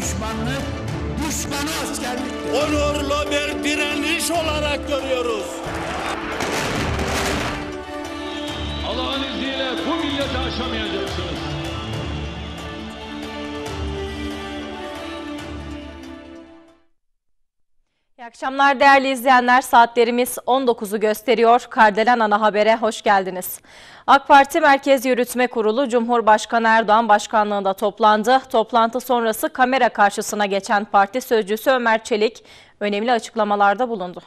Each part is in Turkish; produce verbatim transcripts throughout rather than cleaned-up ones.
düşmanlık, düşmanı askerlik. Onurlu bir direniş olarak görüyoruz. Allah'ın izniyle bu milleti aşamayacaksınız. İyi akşamlar değerli izleyenler. Saatlerimiz on dokuzu gösteriyor. Kardelen Ana Haber'e hoş geldiniz. AK Parti Merkez Yürütme Kurulu Cumhurbaşkanı Erdoğan başkanlığında toplandı. Toplantı sonrası kamera karşısına geçen parti sözcüsü Ömer Çelik önemli açıklamalarda bulundu.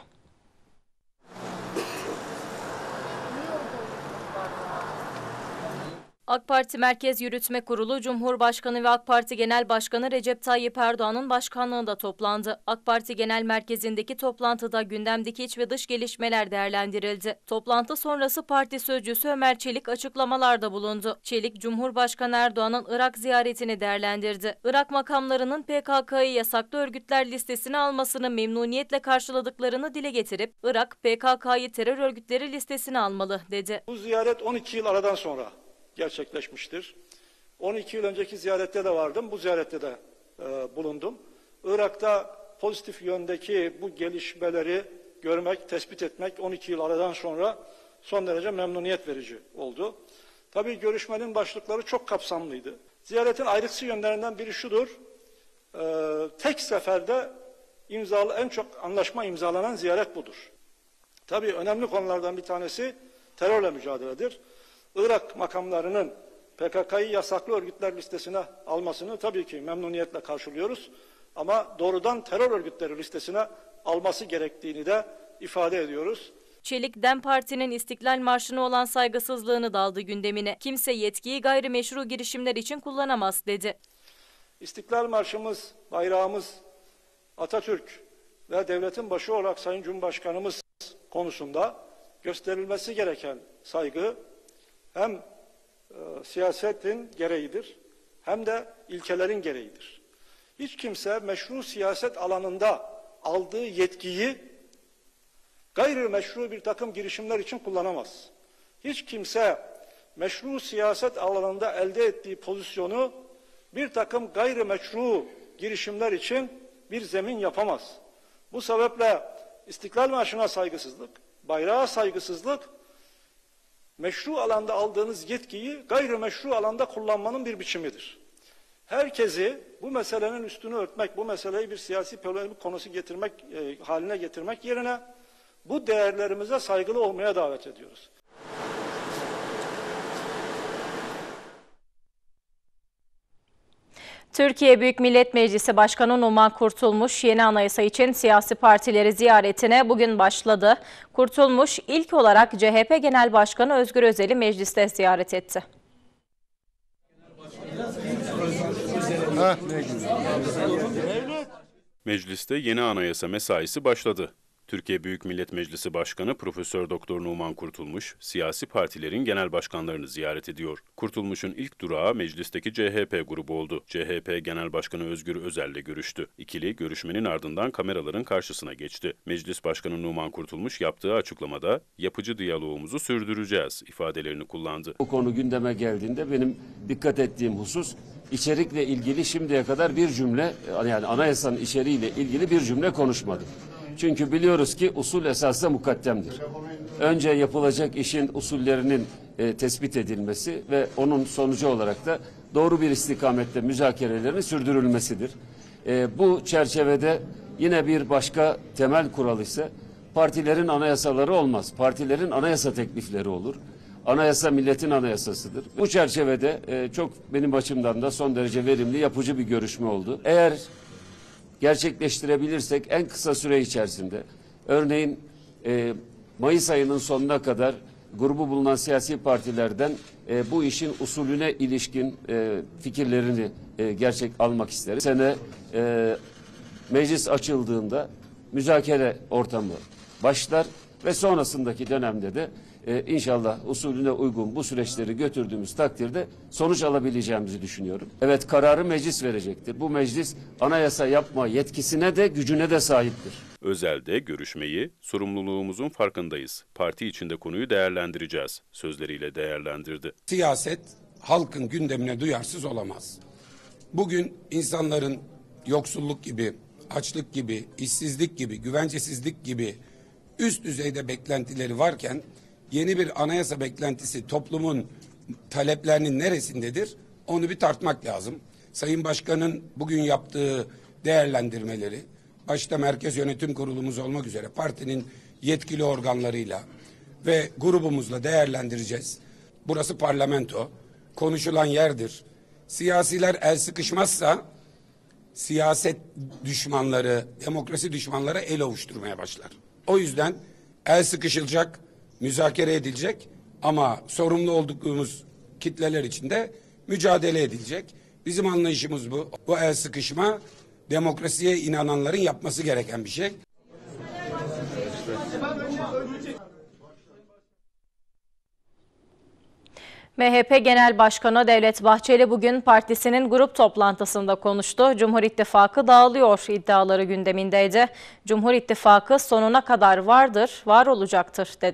AK Parti Merkez Yürütme Kurulu, Cumhurbaşkanı ve AK Parti Genel Başkanı Recep Tayyip Erdoğan'ın başkanlığında toplandı. AK Parti Genel Merkezi'ndeki toplantıda gündemdeki iç ve dış gelişmeler değerlendirildi. Toplantı sonrası parti sözcüsü Ömer Çelik açıklamalarda bulundu. Çelik, Cumhurbaşkanı Erdoğan'ın Irak ziyaretini değerlendirdi. Irak makamlarının P K K'yı yasaklı örgütler listesine almasını memnuniyetle karşıladıklarını dile getirip, Irak, P K K'yı terör örgütleri listesine almalı, dedi. Bu ziyaret on iki yıl aradan sonra gerçekleşmiştir. on iki yıl önceki ziyarette de vardım, bu ziyarette de e, bulundum. Irak'ta pozitif yöndeki bu gelişmeleri görmek, tespit etmek on iki yıl aradan sonra son derece memnuniyet verici oldu. Tabii görüşmenin başlıkları çok kapsamlıydı. Ziyaretin ayrıksı yönlerinden biri şudur, e, tek seferde imzalı, en çok anlaşma imzalanan ziyaret budur. Tabii önemli konulardan bir tanesi terörle mücadeledir. Irak makamlarının P K K'yı yasaklı örgütler listesine almasını tabii ki memnuniyetle karşılıyoruz. Ama doğrudan terör örgütleri listesine alması gerektiğini de ifade ediyoruz. Çelik, DEM Parti'nin İstiklal Marşı'na olan saygısızlığını da aldı gündemine. Kimse yetkiyi gayrimeşru girişimler için kullanamaz, dedi. İstiklal Marşımız, bayrağımız, Atatürk ve devletin başı olarak Sayın Cumhurbaşkanımız konusunda gösterilmesi gereken saygı hem e, siyasetin gereğidir hem de ilkelerin gereğidir. Hiç kimse meşru siyaset alanında aldığı yetkiyi gayrimeşru bir takım girişimler için kullanamaz. Hiç kimse meşru siyaset alanında elde ettiği pozisyonu bir takım gayrimeşru girişimler için bir zemin yapamaz. Bu sebeple İstiklal Marşı'na saygısızlık, bayrağa saygısızlık, meşru alanda aldığınız yetkiyi gayrimeşru alanda kullanmanın bir biçimidir. Herkesi bu meselenin üstünü örtmek, bu meseleyi bir siyasi polemik konusu getirmek e, haline getirmek yerine bu değerlerimize saygılı olmaya davet ediyoruz. Türkiye Büyük Millet Meclisi Başkanı Numan Kurtulmuş, yeni anayasa için siyasi partileri ziyaretine bugün başladı. Kurtulmuş, ilk olarak C H P Genel Başkanı Özgür Özel'i mecliste ziyaret etti. Mecliste yeni anayasa mesaisi başladı. Türkiye Büyük Millet Meclisi Başkanı Profesör Doktor Numan Kurtulmuş, siyasi partilerin genel başkanlarını ziyaret ediyor. Kurtulmuş'un ilk durağı meclisteki C H P grubu oldu. C H P Genel Başkanı Özgür Özel'le görüştü. İkili görüşmenin ardından kameraların karşısına geçti. Meclis Başkanı Numan Kurtulmuş yaptığı açıklamada "yapıcı diyalogumuzu sürdüreceğiz" ifadelerini kullandı. Bu konu gündeme geldiğinde benim dikkat ettiğim husus, içerikle ilgili şimdiye kadar bir cümle, yani anayasanın içeriğiyle ilgili bir cümle konuşmadım. Çünkü biliyoruz ki usul esasında mukaddemdir. Önce yapılacak işin usullerinin e, tespit edilmesi ve onun sonucu olarak da doğru bir istikamette müzakerelerin sürdürülmesidir. E, bu çerçevede yine bir başka temel kural ise partilerin anayasaları olmaz. Partilerin anayasa teklifleri olur. Anayasa milletin anayasasıdır. Bu çerçevede e, çok benim açımdan da son derece verimli, yapıcı bir görüşme oldu. Eğer gerçekleştirebilirsek en kısa süre içerisinde, örneğin e, Mayıs ayının sonuna kadar grubu bulunan siyasi partilerden e, bu işin usulüne ilişkin e, fikirlerini e, gerçek almak isteriz. Sene e, meclis açıldığında müzakere ortamı başlar ve sonrasındaki dönemde de e, inşallah usulüne uygun bu süreçleri götürdüğümüz takdirde sonuç alabileceğimizi düşünüyorum. Evet, kararı meclis verecektir. Bu meclis anayasa yapma yetkisine de gücüne de sahiptir. Özel de görüşmeyi "sorumluluğumuzun farkındayız, parti içinde konuyu değerlendireceğiz" sözleriyle değerlendirdi. Siyaset halkın gündemine duyarsız olamaz. Bugün insanların yoksulluk gibi, açlık gibi, işsizlik gibi, güvencesizlik gibi üst düzeyde beklentileri varken yeni bir anayasa beklentisi toplumun taleplerinin neresindedir? Onu bir tartmak lazım. Sayın Başkan'ın bugün yaptığı değerlendirmeleri, başta Merkez Yönetim Kurulumuz olmak üzere partinin yetkili organlarıyla ve grubumuzla değerlendireceğiz. Burası parlamento, konuşulan yerdir. Siyasiler el sıkışmazsa siyaset düşmanları, demokrasi düşmanları el ovuşturmaya başlar. O yüzden el sıkışılacak, müzakere edilecek ama sorumlu olduğumuz kitleler içinde mücadele edilecek. Bizim anlayışımız bu. Bu el sıkışma demokrasiye inananların yapması gereken bir şey. M H P Genel Başkanı Devlet Bahçeli bugün partisinin grup toplantısında konuştu. Cumhur İttifakı dağılıyor iddiaları gündemindeydi. Cumhur İttifakı sonuna kadar vardır, var olacaktır dedi.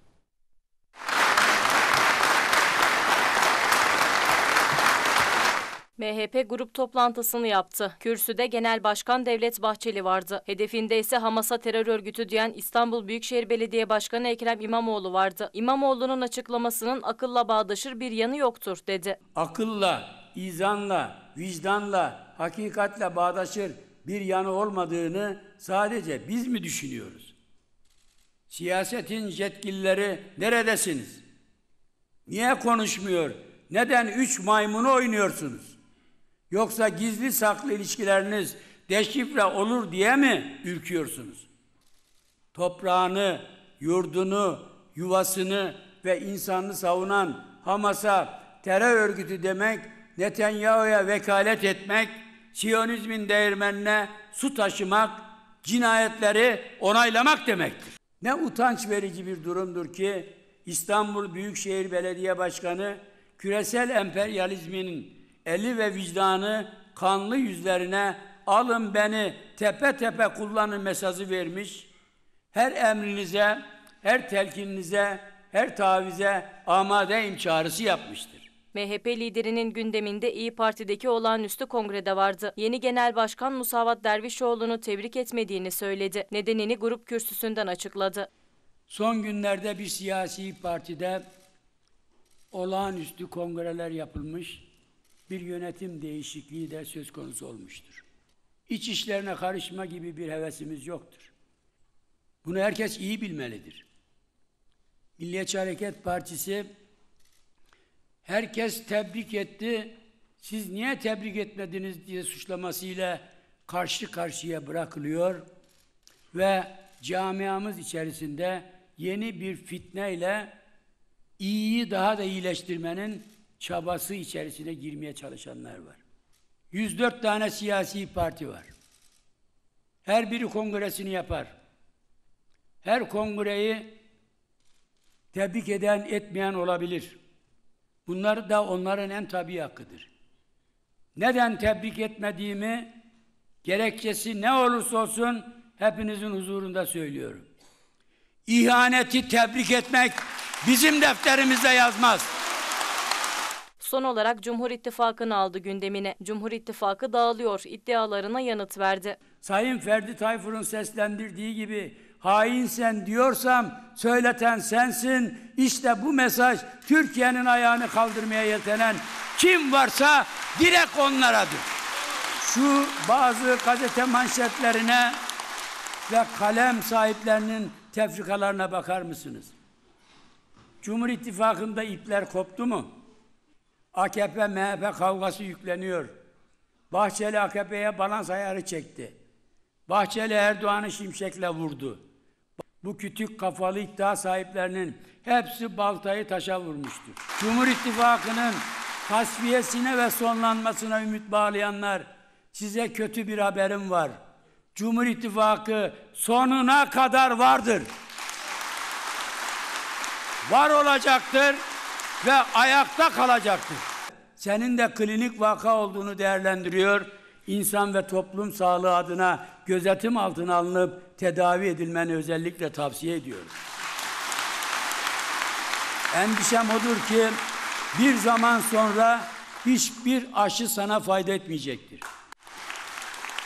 M H P grup toplantısını yaptı. Kürsüde Genel Başkan Devlet Bahçeli vardı. Hedefinde ise Hamas'a terör örgütü diyen İstanbul Büyükşehir Belediye Başkanı Ekrem İmamoğlu vardı. İmamoğlu'nun açıklamasının akılla bağdaşır bir yanı yoktur dedi. Akılla, izanla, vicdanla, hakikatle bağdaşır bir yanı olmadığını sadece biz mi düşünüyoruz? Siyasetin yetkilileri neredesiniz? Niye konuşmuyor? Neden üç maymunu oynuyorsunuz? Yoksa gizli saklı ilişkileriniz deşifre olur diye mi ürküyorsunuz? Toprağını, yurdunu, yuvasını ve insanını savunan Hamas'a terör örgütü demek, Netanyahu'ya vekalet etmek, Siyonizmin değirmenine su taşımak, cinayetleri onaylamak demektir. Ne utanç verici bir durumdur ki İstanbul Büyükşehir Belediye Başkanı küresel emperyalizmin eli ve vicdanı kanlı yüzlerine alın beni tepe tepe kullanın mesajı vermiş, her emrinize, her telkininize, her tavize amadeyim çağrısı yapmıştır. M H P liderinin gündeminde İYİ Parti'deki olağanüstü kongrede vardı. Yeni Genel Başkan Musavat Dervişoğlu'nu tebrik etmediğini söyledi. Nedenini grup kürsüsünden açıkladı. Son günlerde bir siyasi partide olağanüstü kongreler yapılmış, bir yönetim değişikliği de söz konusu olmuştur. İç işlerine karışma gibi bir hevesimiz yoktur. Bunu herkes iyi bilmelidir. Milliyetçi Hareket Partisi herkes tebrik etti, siz niye tebrik etmediniz diye suçlamasıyla karşı karşıya bırakılıyor ve camiamız içerisinde yeni bir fitneyle iyiyi daha da iyileştirmenin çabası içerisine girmeye çalışanlar var. yüz dört tane siyasi parti var. Her biri kongresini yapar. Her kongreyi tebrik eden, etmeyen olabilir. Bunlar da onların en tabii hakkıdır. Neden tebrik etmediğimi, gerekçesi ne olursa olsun hepinizin huzurunda söylüyorum. İhaneti tebrik etmek bizim defterimizde yazmaz. Son olarak Cumhur İttifakı'nı aldı gündemine. Cumhur İttifakı dağılıyor iddialarına yanıt verdi. Sayın Ferdi Tayfur'un seslendirdiği gibi hainsen diyorsam söyleten sensin. İşte bu mesaj Türkiye'nin ayağını kaldırmaya yeltenen kim varsa direkt onlaradır. Şu bazı gazete manşetlerine ve kalem sahiplerinin tefrikalarına bakar mısınız? Cumhur İttifakı'nda ipler koptu mu? A K P M H P kavgası yükleniyor. Bahçeli A K P'ye balans ayarı çekti. Bahçeli Erdoğan'ı şimşekle vurdu. Bu kütük kafalı iddia sahiplerinin hepsi baltayı taşa vurmuştur. Cumhur İttifakı'nın tasfiyesine ve sonlanmasına ümit bağlayanlar, size kötü bir haberim var. Cumhur İttifakı sonuna kadar vardır. Var olacaktır ve ayakta kalacaktır. Senin de klinik vaka olduğunu değerlendiriyor. İnsan ve toplum sağlığı adına gözetim altına alınıp tedavi edilmeni özellikle tavsiye ediyorum. Endişem odur ki bir zaman sonra hiçbir aşı sana fayda etmeyecektir.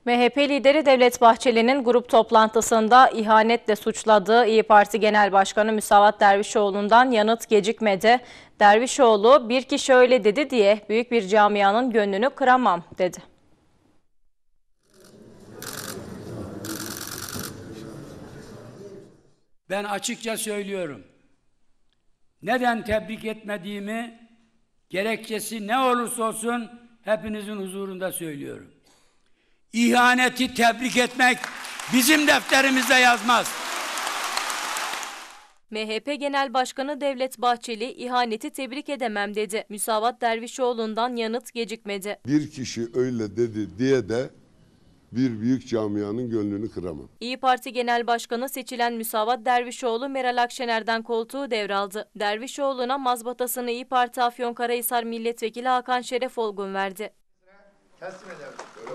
M H P lideri Devlet Bahçeli'nin grup toplantısında ihanetle suçladığı İYİ Parti Genel Başkanı Müsavat Dervişoğlu'ndan yanıt gecikmedi. Dervişoğlu, bir kişi öyle dedi diye büyük bir camianın gönlünü kıramam dedi. Ben açıkça söylüyorum. Neden tebrik etmediğimi, gerekçesi ne olursa olsun hepinizin huzurunda söylüyorum. İhaneti tebrik etmek bizim defterimizde yazmaz. M H P Genel Başkanı Devlet Bahçeli, ihaneti tebrik edemem dedi. Müsavat Dervişoğlu'ndan yanıt gecikmedi. Bir kişi öyle dedi diye de bir büyük camianın gönlünü kıramam. İYİ Parti Genel Başkanı seçilen Müsavat Dervişoğlu, Meral Akşener'den koltuğu devraldı. Dervişoğlu'na mazbatasını İYİ Parti Afyonkarahisar Milletvekili Hakan Şeref Olgun verdi. Teslim ederim.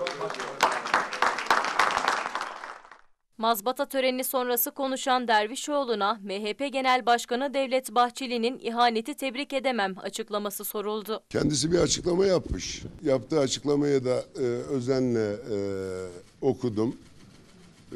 Mazbata töreni sonrası konuşan Dervişoğlu'na M H P Genel Başkanı Devlet Bahçeli'nin ihaneti tebrik edemem açıklaması soruldu. Kendisi bir açıklama yapmış. Yaptığı açıklamayı da e, özenle e, okudum. E,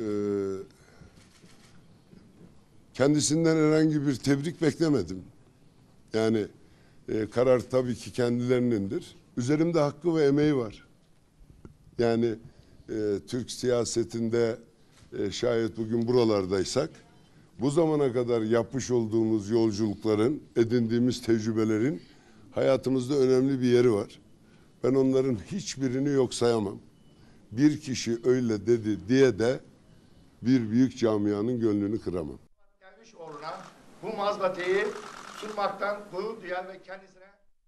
kendisinden herhangi bir tebrik beklemedim. Yani e, karar tabii ki kendilerinindir. Üzerimde hakkı ve emeği var. Yani e, Türk siyasetinde e, şayet bugün buralardaysak, bu zamana kadar yapmış olduğumuz yolculukların, edindiğimiz tecrübelerin hayatımızda önemli bir yeri var. Ben onların hiçbirini yok sayamam. Bir kişi öyle dedi diye de bir büyük camianın gönlünü kıramam. Dervişoğlu'na bu mazbatayı sunmaktan gurur duyan ve kendisine...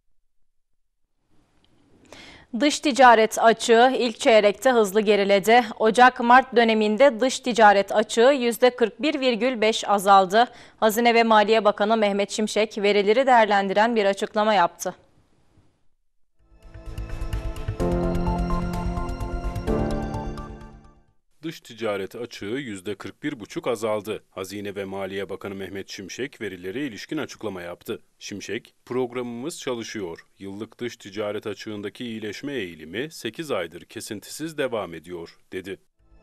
Dış ticaret açığı ilk çeyrekte hızlı geriledi. Ocak-Mart döneminde dış ticaret açığı yüzde kırk bir virgül beş azaldı. Hazine ve Maliye Bakanı Mehmet Şimşek verileri değerlendiren bir açıklama yaptı. Dış ticaret açığı yüzde kırk bir virgül beş azaldı. Hazine ve Maliye Bakanı Mehmet Şimşek verilere ilişkin açıklama yaptı. Şimşek, programımız çalışıyor. Yıllık dış ticaret açığındaki iyileşme eğilimi sekiz aydır kesintisiz devam ediyor, dedi.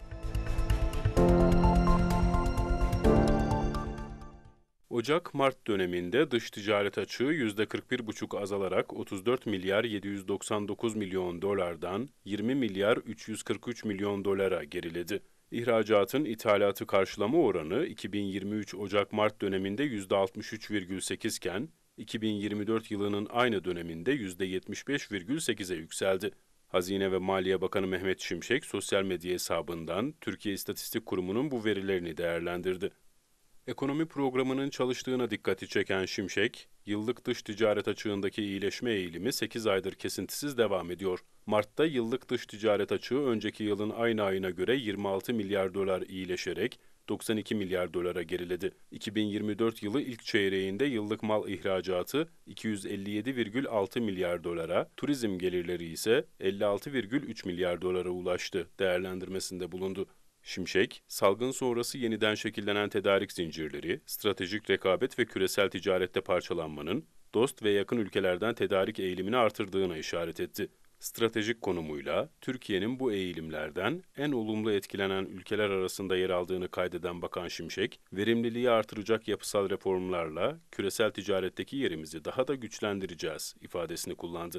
Ocak-Mart döneminde dış ticaret açığı yüzde kırk bir virgül beş azalarak otuz dört milyar yedi yüz doksan dokuz milyon dolardan yirmi milyar üç yüz kırk üç milyon dolara geriledi. İhracatın ithalatı karşılama oranı iki bin yirmi üç Ocak-Mart döneminde yüzde altmış üç virgül sekiz iken iki bin yirmi dört yılının aynı döneminde yüzde yetmiş beş virgül sekize yükseldi. Hazine ve Maliye Bakanı Mehmet Şimşek sosyal medya hesabından Türkiye İstatistik Kurumu'nun bu verilerini değerlendirdi. Ekonomi programının çalıştığına dikkati çeken Şimşek, yıllık dış ticaret açığındaki iyileşme eğilimi sekiz aydır kesintisiz devam ediyor. Mart'ta yıllık dış ticaret açığı önceki yılın aynı ayına göre yirmi altı milyar dolar iyileşerek doksan iki milyar dolara geriledi. iki bin yirmi dört yılı ilk çeyreğinde yıllık mal ihracatı iki yüz elli yedi virgül altı milyar dolara, turizm gelirleri ise elli altı virgül üç milyar dolara ulaştı değerlendirmesinde bulundu. Şimşek, salgın sonrası yeniden şekillenen tedarik zincirleri, stratejik rekabet ve küresel ticarette parçalanmanın dost ve yakın ülkelerden tedarik eğilimini artırdığına işaret etti. Stratejik konumuyla Türkiye'nin bu eğilimlerden en olumlu etkilenen ülkeler arasında yer aldığını kaydeden Bakan Şimşek, verimliliği artıracak yapısal reformlarla küresel ticaretteki yerimizi daha da güçlendireceğiz ifadesini kullandı.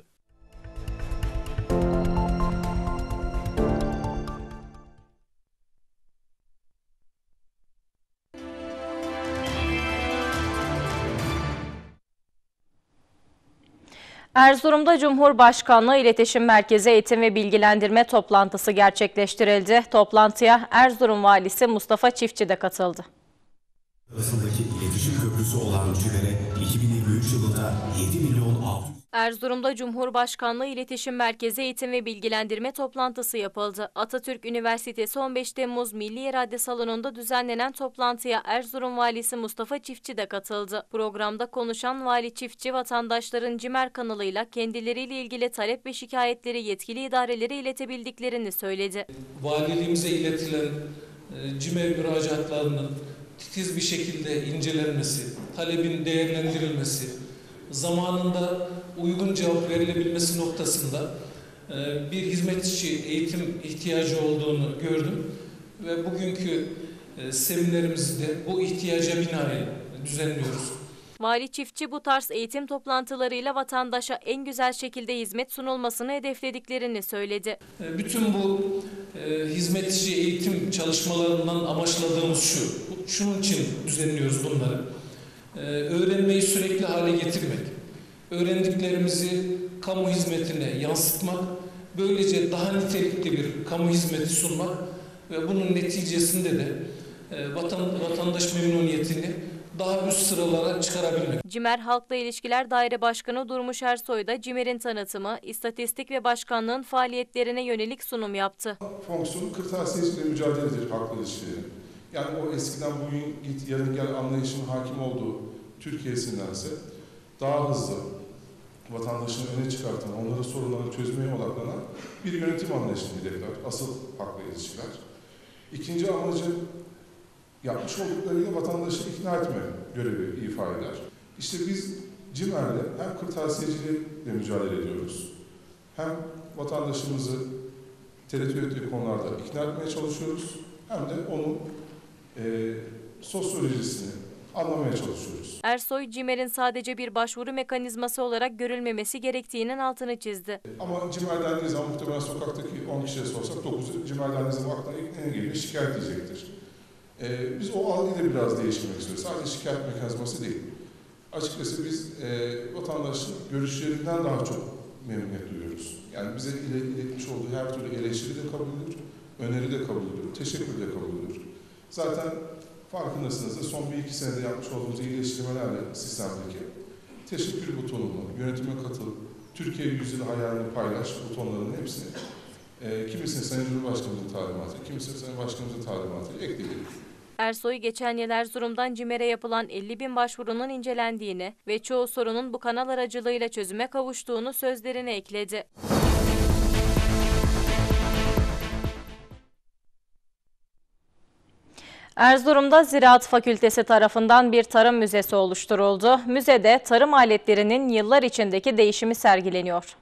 Erzurum'da Cumhurbaşkanlığı İletişim Merkezi Eğitim ve Bilgilendirme toplantısı gerçekleştirildi. Toplantıya Erzurum Valisi Mustafa Çiftçi de katıldı. Arasındaki iletişim köprüsü olan Cübel'e iki bin yirmi üç yılında yedi milyon altı yüz... Erzurum'da Cumhurbaşkanlığı İletişim Merkezi Eğitim ve Bilgilendirme toplantısı yapıldı. Atatürk Üniversitesi on beş Temmuz Milli İrade Salonu'nda düzenlenen toplantıya Erzurum Valisi Mustafa Çiftçi de katıldı. Programda konuşan Vali Çiftçi, vatandaşların CİMER kanalıyla kendileriyle ilgili talep ve şikayetleri yetkili idarelere iletebildiklerini söyledi. Valiliğimize iletilen e, CİMER müracaatlarının titiz bir şekilde incelenmesi, talebin değerlendirilmesi, zamanında uygun cevap verilebilmesi noktasında bir hizmetçi eğitim ihtiyacı olduğunu gördüm ve bugünkü seminerimizde bu ihtiyaca binaen düzenliyoruz. Vali Çiftçi bu tarz eğitim toplantılarıyla vatandaşa en güzel şekilde hizmet sunulmasını hedeflediklerini söyledi. Bütün bu e, hizmetçi eğitim çalışmalarından amaçladığımız şu, şunun için düzenliyoruz bunları. E, öğrenmeyi sürekli hale getirmek, öğrendiklerimizi kamu hizmetine yansıtmak, böylece daha nitelikli bir kamu hizmeti sunmak ve bunun neticesinde de e, vatan, vatandaş memnuniyetini daha üst sıralara çıkarabilmek. CİMER Halkla İlişkiler Daire Başkanı Durmuş Ersoy da CİMER'in tanıtımı, istatistik ve başkanlığın faaliyetlerine yönelik sunum yaptı. Fonksiyonu kırtasiyeciyle mücadeledir halkla ilişkileri. Yani o eskiden bugün git yarın gel anlayışının hakim olduğu Türkiye'sindense daha hızlı vatandaşını öne çıkartan, onların sorunlarını çözmeye odaklanan bir yönetim anlayışını hedefler. Asıl halkla ilişkiler. İkinci amacı yapmış olduklarıyla vatandaşı ikna etme görevi ifa eder. İşte biz CİMER'le hem kırtasiyecilikle mücadele ediyoruz, hem vatandaşımızı tereddüt ettiği konularda ikna etmeye çalışıyoruz, hem de onun e, sosyolojisini anlamaya çalışıyoruz. Ersoy, CİMER'in sadece bir başvuru mekanizması olarak görülmemesi gerektiğinin altını çizdi. Ama CİMER dendiği zaman muhtemelen sokaktaki on kişiye sorsak dokuzu CİMER dendiği zaman aklına ilk ne gelir? Şikayet diyecektir. Ee, biz o algıyı da biraz değiştirmek istiyoruz. Sadece şikayet mekanizması değil. Açıkçası biz e, vatandaşın görüşlerinden daha çok memnuniyet duyuyoruz. Yani bize iletmiş olduğu her türlü eleştiri de kabul edilir, öneri de kabul edilir, teşekkür de kabul edilir. Zaten farkındasınız da son bir iki senede yapmış olduğumuz iyileştirmelerle sistemdeki teşekkür butonunu, yönetime katıl, Türkiye yüzyılı hayalini paylaş butonlarının hepsini e, kimisinin Sayın Cumhurbaşkanımızın talimatı, kimisinin Sayın Başkanımızın talimatı ekledik. Ersoy, geçen yıl Erzurum'dan CİMER'e yapılan elli bin başvurunun incelendiğini ve çoğu sorunun bu kanal aracılığıyla çözüme kavuştuğunu sözlerine ekledi. Erzurum'da Ziraat Fakültesi tarafından bir tarım müzesi oluşturuldu. Müzede tarım aletlerinin yıllar içindeki değişimi sergileniyor.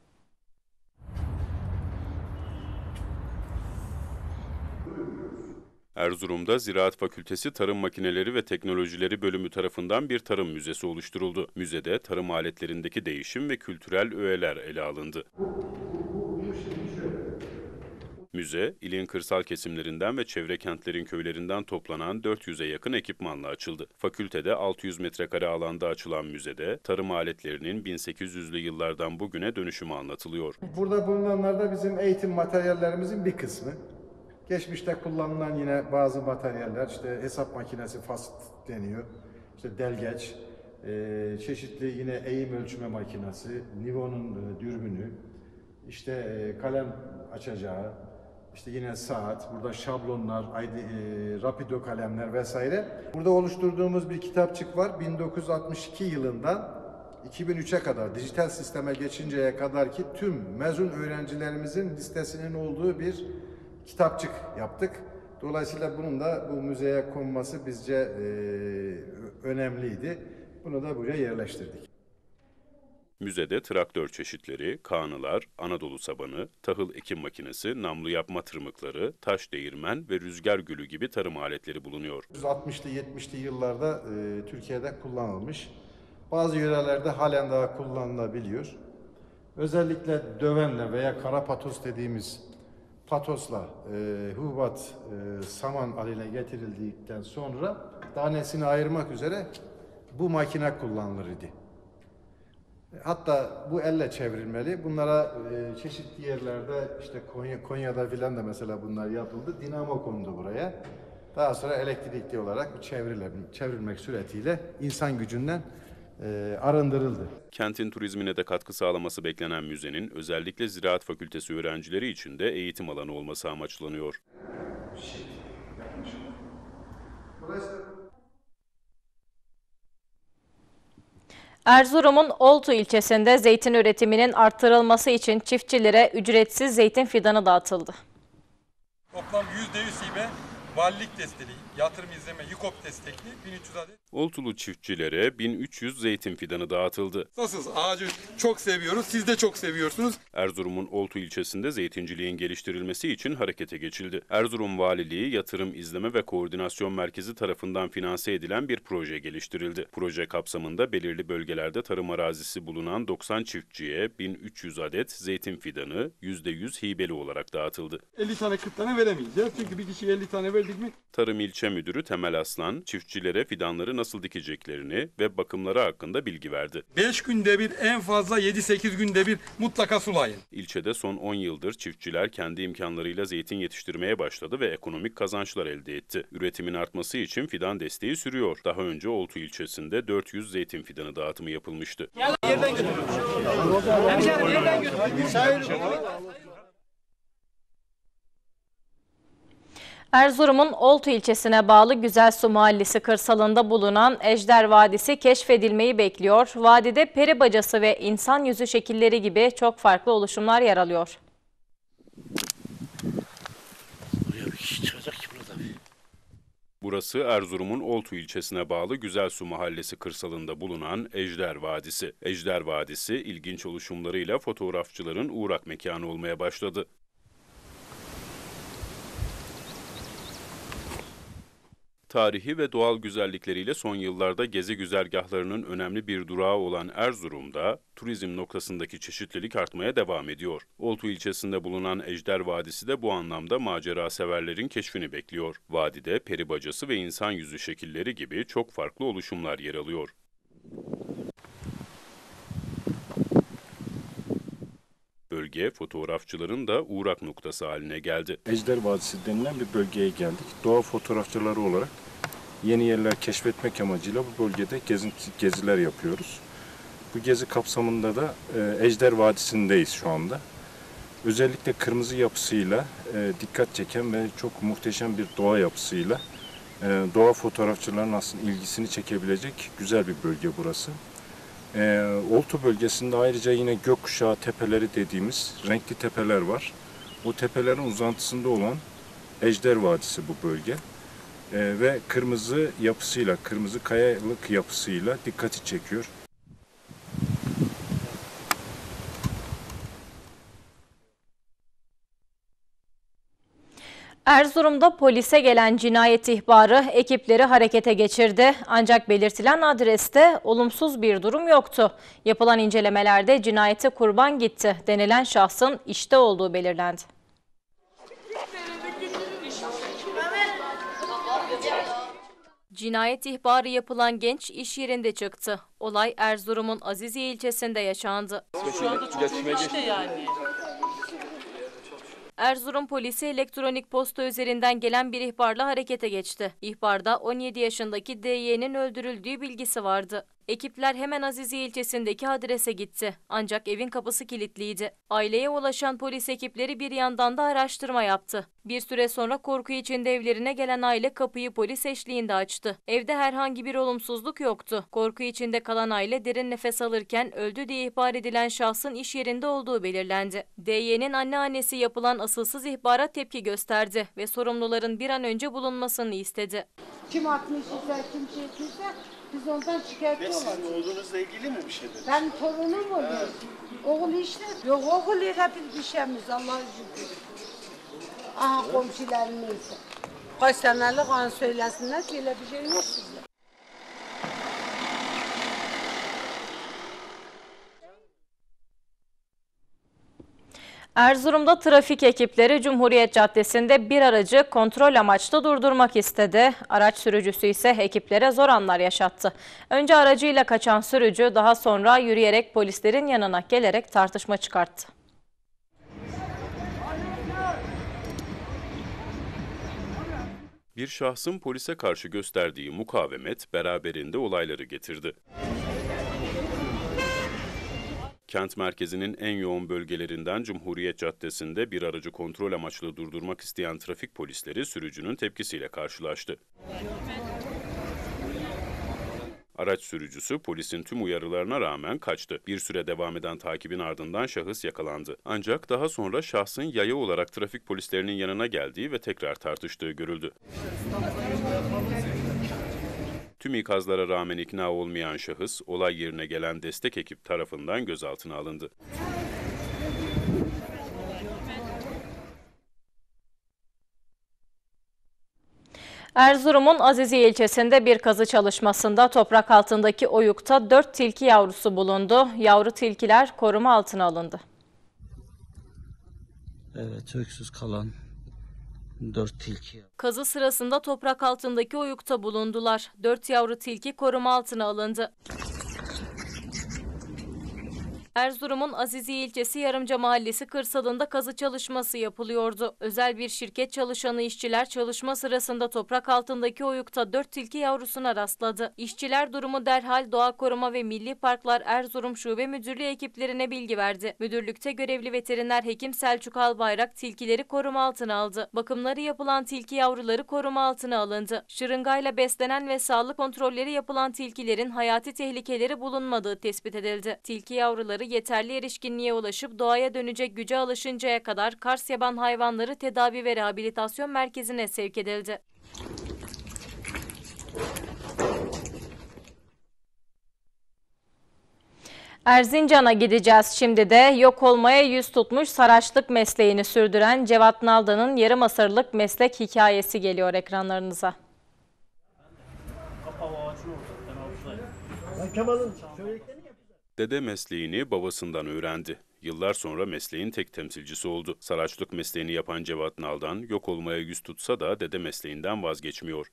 Erzurum'da Ziraat Fakültesi Tarım Makineleri ve Teknolojileri Bölümü tarafından bir tarım müzesi oluşturuldu. Müzede tarım aletlerindeki değişim ve kültürel öğeler ele alındı. Müze, ilin kırsal kesimlerinden ve çevre kentlerin köylerinden toplanan dört yüze yakın ekipmanla açıldı. Fakültede altı yüz metrekare alanda açılan müzede tarım aletlerinin bin sekiz yüzlü yıllardan bugüne dönüşümü anlatılıyor. Burada bulunanlar da bizim eğitim materyallerimizin bir kısmı. Geçmişte kullanılan yine bazı materyaller, işte hesap makinesi fasit deniyor, işte delgeç, e, çeşitli yine eğim ölçme makinesi, Nivon'un e, dürbünü, işte e, kalem açacağı, işte yine saat, burada şablonlar, I D, e, rapido kalemler vesaire. Burada oluşturduğumuz bir kitapçık var. bin dokuz yüz altmış iki yılından iki bin üçe kadar, dijital sisteme geçinceye kadar ki tüm mezun öğrencilerimizin listesinin olduğu bir kitapçık yaptık. Dolayısıyla bunun da bu müzeye konması bizce e, önemliydi. Bunu da buraya yerleştirdik. Müzede traktör çeşitleri, kağnılar, Anadolu sabanı, tahıl ekim makinesi, namlu yapma tırmıkları, taş değirmen ve rüzgar gülü gibi tarım aletleri bulunuyor. altmışlı yetmişli yıllarda e, Türkiye'de kullanılmış. Bazı yörelerde halen daha kullanılabiliyor. Özellikle dövenle veya kara patos dediğimiz patosla e, hububat e, saman haline getirildikten sonra tanesini ayırmak üzere bu makine kullanılır idi. Hatta bu elle çevrilmeli. Bunlara e, çeşitli yerlerde, işte Konya, Konya'da filan da mesela bunlar yapıldı. Dinamo kondu buraya. Daha sonra elektrikli olarak çevrilmek suretiyle insan gücünden e, arındırıldı. Kentin turizmine de katkı sağlaması beklenen müzenin özellikle Ziraat Fakültesi öğrencileri için de eğitim alanı olması amaçlanıyor. Erzurum'un Oltu ilçesinde zeytin üretiminin arttırılması için çiftçilere ücretsiz zeytin fidanı dağıtıldı. Toplam yüzde yüz hibe valilik desteği, yatırım izleme, YİKOP destekli bin üç yüz adet. Oltulu çiftçilere bin üç yüz zeytin fidanı dağıtıldı. Nasılsınız? Ağacı çok seviyoruz, siz de çok seviyorsunuz. Erzurum'un Oltu ilçesinde zeytinciliğin geliştirilmesi için harekete geçildi. Erzurum Valiliği Yatırım İzleme ve Koordinasyon Merkezi tarafından finanse edilen bir proje geliştirildi. Proje kapsamında belirli bölgelerde tarım arazisi bulunan doksan çiftçiye bin üç yüz adet zeytin fidanı yüzde yüz hibeli olarak dağıtıldı. elli tane kırk tane veremeyeceğiz çünkü bir kişiye elli tane verdik mi? Tarım İlçe Müdürü Temel Aslan, çiftçilere fidanları nasıl dikeceklerini ve bakımları hakkında bilgi verdi. beş günde bir, en fazla yedi sekiz günde bir mutlaka sulayın. İlçede son on yıldır çiftçiler kendi imkanlarıyla zeytin yetiştirmeye başladı ve ekonomik kazançlar elde etti. Üretimin artması için fidan desteği sürüyor. Daha önce Oltu ilçesinde dört yüz zeytin fidanı dağıtımı yapılmıştı. Yerden götür. Yerden götür. Erzurum'un Oltu ilçesine bağlı Güzelsu Mahallesi kırsalında bulunan Ejder Vadisi keşfedilmeyi bekliyor. Vadide peri bacası ve insan yüzü şekilleri gibi çok farklı oluşumlar yer alıyor. Burası Erzurum'un Oltu ilçesine bağlı Güzelsu Mahallesi kırsalında bulunan Ejder Vadisi. Ejder Vadisi ilginç oluşumlarıyla fotoğrafçıların uğrak mekanı olmaya başladı. Tarihi ve doğal güzellikleriyle son yıllarda gezi güzergahlarının önemli bir durağı olan Erzurum'da turizm noktasındaki çeşitlilik artmaya devam ediyor. Oltu ilçesinde bulunan Ejder Vadisi de bu anlamda macera severlerin keşfini bekliyor. Vadide peri bacası ve insan yüzü şekilleri gibi çok farklı oluşumlar yer alıyor. Bölge fotoğrafçıların da uğrak noktası haline geldi. Ejder Vadisi denilen bir bölgeye geldik. Doğa fotoğrafçıları olarak yeni yerler keşfetmek amacıyla bu bölgede gezi, geziler yapıyoruz. Bu gezi kapsamında da e, Ejder Vadisi'ndeyiz şu anda. Özellikle kırmızı yapısıyla e, dikkat çeken ve çok muhteşem bir doğa yapısıyla e, doğa fotoğrafçılarının aslında ilgisini çekebilecek güzel bir bölge burası. E, Oltu bölgesinde ayrıca yine gökkuşağı tepeleri dediğimiz renkli tepeler var. O tepelerin uzantısında olan Ejder Vadisi bu bölge. E, ve kırmızı yapısıyla, kırmızı kayalık yapısıyla dikkati çekiyor. Erzurum'da polise gelen cinayet ihbarı ekipleri harekete geçirdi. Ancak belirtilen adreste olumsuz bir durum yoktu. Yapılan incelemelerde cinayete kurban gitti denilen şahsın işte olduğu belirlendi. Cinayet ihbarı yapılan genç iş yerinde çıktı. Olay Erzurum'un Aziziye ilçesinde yaşandı. Şu anda çok iyi işte yani. Erzurum polisi elektronik posta üzerinden gelen bir ihbarla harekete geçti. İhbarda on yedi yaşındaki D Y'nin öldürüldüğü bilgisi vardı. Ekipler hemen Aziziye ilçesindeki adrese gitti. Ancak evin kapısı kilitliydi. Aileye ulaşan polis ekipleri bir yandan da araştırma yaptı. Bir süre sonra korku içinde evlerine gelen aile kapıyı polis eşliğinde açtı. Evde herhangi bir olumsuzluk yoktu. Korku içinde kalan aile derin nefes alırken öldü diye ihbar edilen şahsın iş yerinde olduğu belirlendi. D Y'nin anneannesi yapılan asılsız ihbara tepki gösterdi ve sorumluların bir an önce bulunmasını istedi. Kim atmış ise, kim şey etmişse biz ondan şikayetçi olacağız. Sizin oğlunuzla ilgili mi bir şey dedi? Ben torunum mu? Evet. Oğul işte. Yok oğul hepimiz bir şeyimiz Allah'a şükür. Aha komşularım neyse. Kaç senelik an söylesinler ki öyle bir şey yok bizde. Erzurum'da trafik ekipleri Cumhuriyet Caddesi'nde bir aracı kontrol amaçlı durdurmak istedi. Araç sürücüsü ise ekiplere zor anlar yaşattı. Önce aracıyla kaçan sürücü daha sonra yürüyerek polislerin yanına gelerek tartışma çıkarttı. Bir şahsın polise karşı gösterdiği mukavemet beraberinde olayları getirdi. Kent merkezinin en yoğun bölgelerinden Cumhuriyet Caddesi'nde bir aracı kontrol amaçlı durdurmak isteyen trafik polisleri sürücünün tepkisiyle karşılaştı. Araç sürücüsü polisin tüm uyarılarına rağmen kaçtı. Bir süre devam eden takibin ardından şahıs yakalandı. Ancak daha sonra şahsın yaya olarak trafik polislerinin yanına geldiği ve tekrar tartıştığı görüldü. Tüm ikazlara rağmen ikna olmayan şahıs, olay yerine gelen destek ekip tarafından gözaltına alındı. Erzurum'un Aziziye ilçesinde bir kazı çalışmasında toprak altındaki oyukta dört tilki yavrusu bulundu. Yavru tilkiler koruma altına alındı. Evet, öksüz kalan dört tilki. Kazı sırasında toprak altındaki oyukta bulundular. Dört yavru tilki koruma altına alındı. Erzurum'un Aziziye ilçesi Yarımca Mahallesi kırsalında kazı çalışması yapılıyordu. Özel bir şirket çalışanı işçiler çalışma sırasında toprak altındaki oyukta dört tilki yavrusuna rastladı. İşçiler durumu derhal Doğa Koruma ve Milli Parklar Erzurum Şube Müdürlüğü ekiplerine bilgi verdi. Müdürlükte görevli veteriner hekim Selçuk Albayrak tilkileri koruma altına aldı. Bakımları yapılan tilki yavruları koruma altına alındı. Şırıngayla beslenen ve sağlık kontrolleri yapılan tilkilerin hayati tehlikeleri bulunmadığı tespit edildi. Tilki yavruları yeterli erişkinliğe ulaşıp doğaya dönecek güce alışıncaya kadar Kars Yaban Hayvanları Tedavi ve Rehabilitasyon Merkezi'ne sevk edildi. Erzincan'a gideceğiz şimdi de. Yok olmaya yüz tutmuş Saraçlık mesleğini sürdüren Cevat Naldan'ın yarım asırlık meslek hikayesi geliyor ekranlarınıza. Dede mesleğini babasından öğrendi. Yıllar sonra mesleğin tek temsilcisi oldu. Saraçlık mesleğini yapan Cevat Naldan yok olmaya yüz tutsa da dede mesleğinden vazgeçmiyor.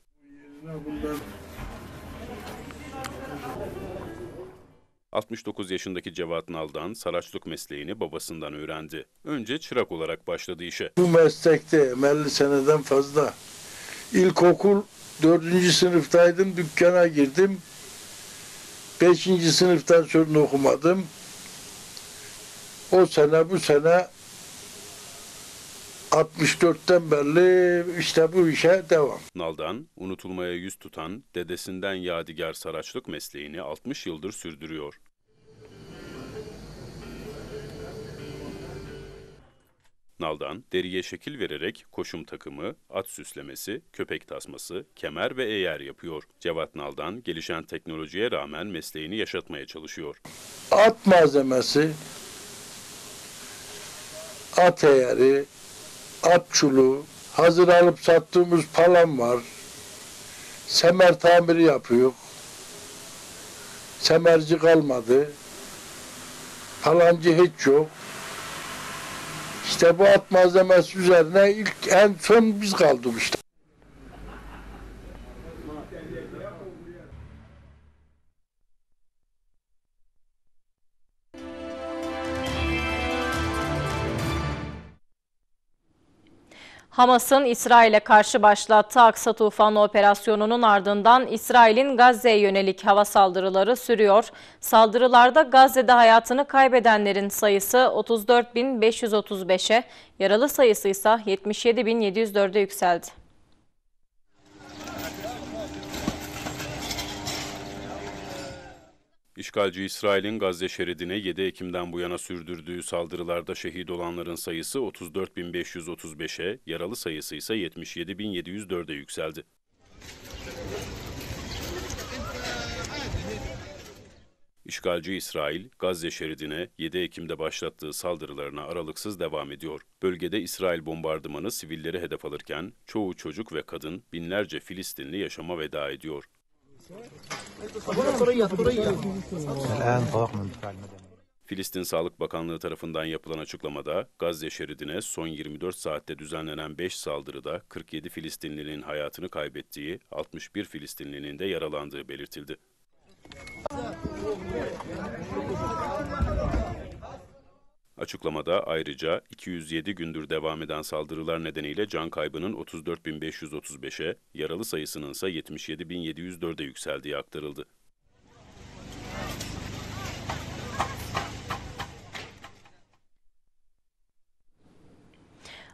altmış dokuz yaşındaki Cevat Naldan Saraçlık mesleğini babasından öğrendi. Önce çırak olarak başladı işe. Bu meslekte elli seneden fazla. İlkokul dördüncü sınıftaydım, dükkana girdim. Beşinci sınıftan sonra okumadım. O sene bu sene altmış dörtten beri işte bu işe devam. Naldan, unutulmaya yüz tutan dedesinden yadigar Saraçlık mesleğini altmış yıldır sürdürüyor. Naldan, deriye şekil vererek koşum takımı, at süslemesi, köpek tasması, kemer ve eğer yapıyor. Cevat Naldan, gelişen teknolojiye rağmen mesleğini yaşatmaya çalışıyor. At malzemesi, at eğeri, at çulu, hazır alıp sattığımız palam var. Semer tamiri yapıyor. Semerci kalmadı. Palancı hiç yok. İşte bu at malzemesi üzerine ilk en son biz kaldık işte. Hamas'ın İsrail'e karşı başlattığı Aksa Tufanı operasyonunun ardından İsrail'in Gazze'ye yönelik hava saldırıları sürüyor. Saldırılarda Gazze'de hayatını kaybedenlerin sayısı otuz dört bin beş yüz otuz beşe, yaralı sayısı ise yetmiş yedi bin yedi yüz dörde yükseldi. İşgalci İsrail'in Gazze şeridine yedi Ekim'den bu yana sürdürdüğü saldırılarda şehit olanların sayısı otuz dört bin beş yüz otuz beşe, yaralı sayısı ise yetmiş yedi bin yedi yüz dörde yükseldi. İşgalci İsrail, Gazze şeridine yedi Ekim'de başlattığı saldırılarına aralıksız devam ediyor. Bölgede İsrail bombardımanı sivilleri hedef alırken, çoğu çocuk ve kadın, binlerce Filistinli yaşama veda ediyor. Filistin Sağlık Bakanlığı tarafından yapılan açıklamada Gazze şeridine son yirmi dört saatte düzenlenen beş saldırıda kırk yedi Filistinlinin hayatını kaybettiği, altmış bir Filistinlinin de yaralandığı belirtildi. Açıklamada ayrıca iki yüz yedi gündür devam eden saldırılar nedeniyle can kaybının otuz dört bin beş yüz otuz beşe, yaralı sayısının ise yetmiş yedi bin yedi yüz dörde yükseldiği aktarıldı.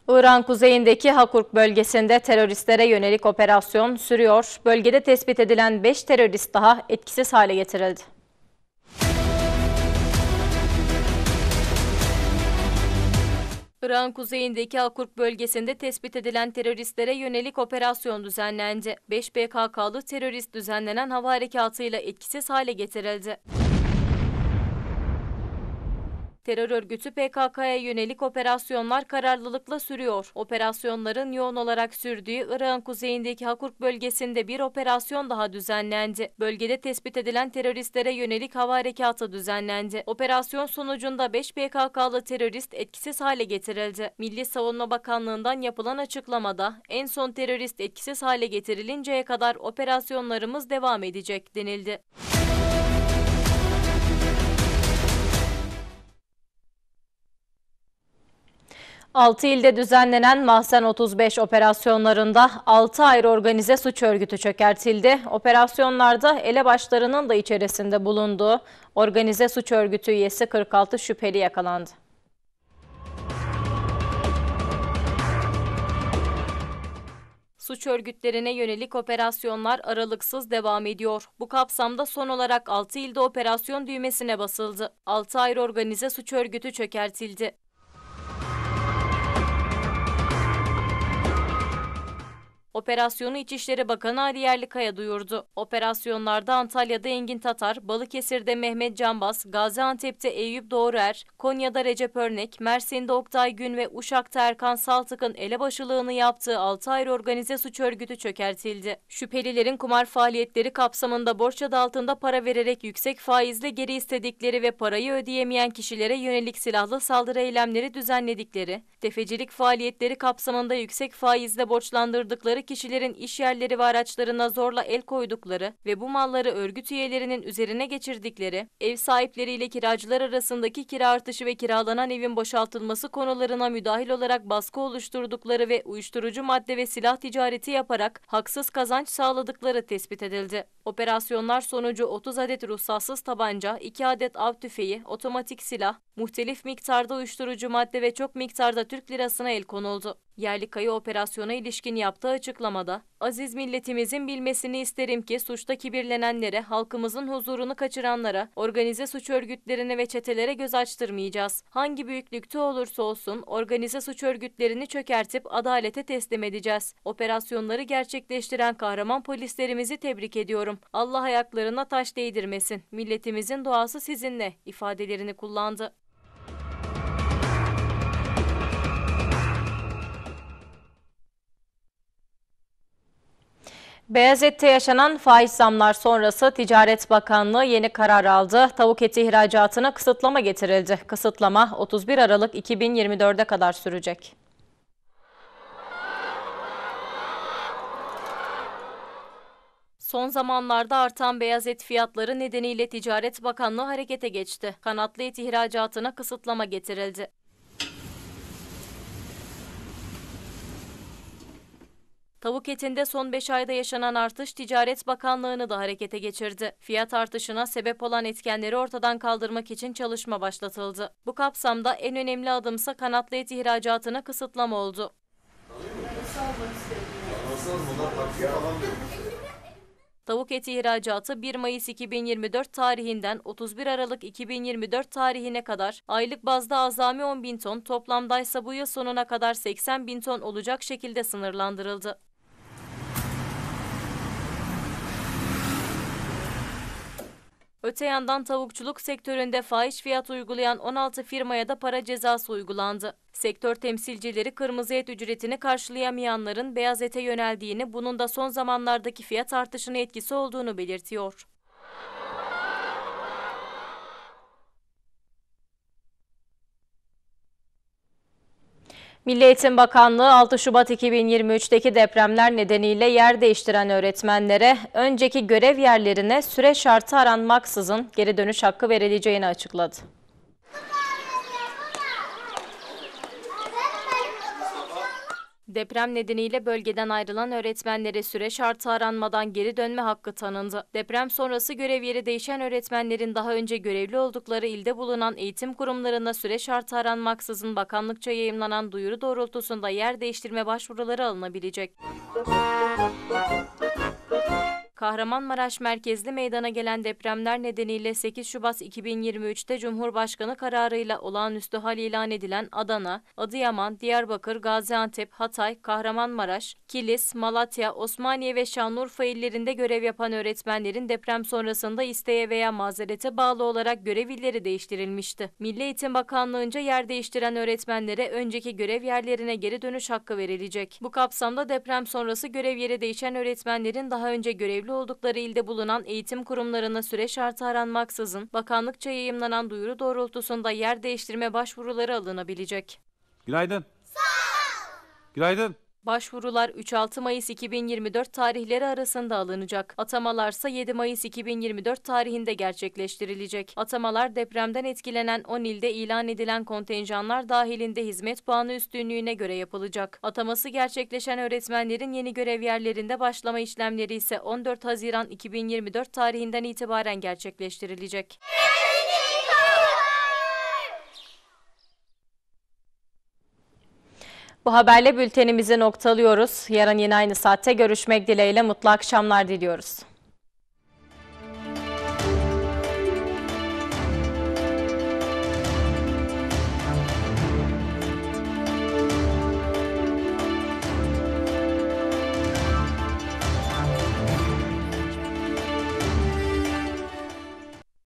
İran kuzeyindeki Hakurk bölgesinde teröristlere yönelik operasyon sürüyor. Bölgede tespit edilen beş terörist daha etkisiz hale getirildi. İran kuzeyindeki Hakurk bölgesinde tespit edilen teröristlere yönelik operasyon düzenlendi. beş P K K'lı terörist düzenlenen hava harekatıyla etkisiz hale getirildi. Terör örgütü P K K'ya yönelik operasyonlar kararlılıkla sürüyor. Operasyonların yoğun olarak sürdüğü İran kuzeyindeki Hakurk bölgesinde bir operasyon daha düzenlendi. Bölgede tespit edilen teröristlere yönelik hava harekatı düzenlendi. Operasyon sonucunda beş P K K'lı terörist etkisiz hale getirildi. Milli Savunma Bakanlığı'ndan yapılan açıklamada en son terörist etkisiz hale getirilinceye kadar operasyonlarımız devam edecek denildi. altı ilde düzenlenen Mahzen otuz beş operasyonlarında altı ayrı organize suç örgütü çökertildi. Operasyonlarda elebaşlarının da içerisinde bulunduğu organize suç örgütü üyesi kırk altı şüpheli yakalandı. Suç örgütlerine yönelik operasyonlar aralıksız devam ediyor. Bu kapsamda son olarak altı ilde operasyon düğmesine basıldı. altı ayrı organize suç örgütü çökertildi. Operasyonu İçişleri Bakanı Ali Yerlikaya duyurdu. Operasyonlarda Antalya'da Engin Tatar, Balıkesir'de Mehmet Canbaz, Gaziantep'te Eyüp Doğruer, Konya'da Recep Örnek, Mersin'de Oktay Gün ve Uşak'ta Erkan Saltık'ın elebaşılığını yaptığı altı ayrı organize suç örgütü çökertildi. Şüphelilerin kumar faaliyetleri kapsamında borç adı altında para vererek yüksek faizle geri istedikleri ve parayı ödeyemeyen kişilere yönelik silahlı saldırı eylemleri düzenledikleri, tefecilik faaliyetleri kapsamında yüksek faizle borçlandırdıkları kişilerin iş yerleri ve araçlarına zorla el koydukları ve bu malları örgüt üyelerinin üzerine geçirdikleri, ev sahipleriyle kiracılar arasındaki kira artışı ve kiralanan evin boşaltılması konularına müdahil olarak baskı oluşturdukları ve uyuşturucu madde ve silah ticareti yaparak haksız kazanç sağladıkları tespit edildi. Operasyonlar sonucu otuz adet ruhsatsız tabanca, iki adet av tüfeği, otomatik silah, muhtelif miktarda uyuşturucu madde ve çok miktarda Türk lirasına el konuldu. Yerlikaya operasyona ilişkin yaptığı açıklamada, "Aziz milletimizin bilmesini isterim ki suçta kibirlenenlere, halkımızın huzurunu kaçıranlara, organize suç örgütlerine ve çetelere göz açtırmayacağız. Hangi büyüklükte olursa olsun organize suç örgütlerini çökertip adalete teslim edeceğiz. Operasyonları gerçekleştiren kahraman polislerimizi tebrik ediyorum. Allah ayaklarına taş değdirmesin. Milletimizin duası sizinle" ifadelerini kullandı. Beyazıt'ta yaşanan faiz zamlar sonrası Ticaret Bakanlığı yeni karar aldı. Tavuk eti ihracatına kısıtlama getirildi. Kısıtlama otuz bir Aralık iki bin yirmi dört'e kadar sürecek. Son zamanlarda artan beyaz et fiyatları nedeniyle Ticaret Bakanlığı harekete geçti. Kanatlı et ihracatına kısıtlama getirildi. Tavuk etinde son beş ayda yaşanan artış Ticaret Bakanlığı'nı da harekete geçirdi. Fiyat artışına sebep olan etkenleri ortadan kaldırmak için çalışma başlatıldı. Bu kapsamda en önemli adımsa kanatlı et ihracatına kısıtlama oldu. Tavuk eti ihracatı bir Mayıs iki bin yirmi dört tarihinden otuz bir Aralık iki bin yirmi dört tarihine kadar aylık bazda azami on bin ton, toplamdaysa bu yıl sonuna kadar seksen bin ton olacak şekilde sınırlandırıldı. Öte yandan tavukçuluk sektöründe fahiş fiyat uygulayan on altı firmaya da para cezası uygulandı. Sektör temsilcileri kırmızı et ücretini karşılayamayanların beyaz ete yöneldiğini, bunun da son zamanlardaki fiyat artışına etkisi olduğunu belirtiyor. Milli Eğitim Bakanlığı altı Şubat iki bin yirmi üç'teki depremler nedeniyle yer değiştiren öğretmenlere önceki görev yerlerine süre şartı aranmaksızın geri dönüş hakkı verileceğini açıkladı. Deprem nedeniyle bölgeden ayrılan öğretmenlere süre şartı aranmadan geri dönme hakkı tanındı. Deprem sonrası görev yeri değişen öğretmenlerin daha önce görevli oldukları ilde bulunan eğitim kurumlarına süre şartı aranmaksızın bakanlıkça yayımlanan duyuru doğrultusunda yer değiştirme başvuruları alınabilecek. Kahramanmaraş merkezli meydana gelen depremler nedeniyle sekiz Şubat iki bin yirmi üç'te Cumhurbaşkanı kararıyla olağanüstü hal ilan edilen Adana, Adıyaman, Diyarbakır, Gaziantep, Hatay, Kahramanmaraş, Kilis, Malatya, Osmaniye ve Şanlıurfa illerinde görev yapan öğretmenlerin deprem sonrasında isteğe veya mazerete bağlı olarak görev illeri değiştirilmişti. Milli Eğitim Bakanlığı'nca yer değiştiren öğretmenlere önceki görev yerlerine geri dönüş hakkı verilecek. Bu kapsamda deprem sonrası görev yeri değişen öğretmenlerin daha önce görevli oldukları ilde bulunan eğitim kurumlarına süre şartı aranmaksızın bakanlıkça yayımlanan duyuru doğrultusunda yer değiştirme başvuruları alınabilecek. Günaydın. Sağ ol. Günaydın. Başvurular üç altı Mayıs iki bin yirmi dört tarihleri arasında alınacak. Atamalarsa yedi Mayıs iki bin yirmi dört tarihinde gerçekleştirilecek. Atamalar depremden etkilenen on ilde ilan edilen kontenjanlar dahilinde hizmet puanı üstünlüğüne göre yapılacak. Ataması gerçekleşen öğretmenlerin yeni görev yerlerinde başlama işlemleri ise on dört Haziran iki bin yirmi dört tarihinden itibaren gerçekleştirilecek. Bu haberle bültenimizi noktalıyoruz. Yarın yine aynı saatte görüşmek dileğiyle mutlu akşamlar diliyoruz.